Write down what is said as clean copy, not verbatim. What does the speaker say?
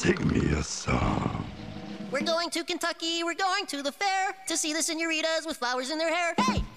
Sing me a song. We're going to Kentucky, we're going to the fair to see the senoritas with flowers in their hair. Hey,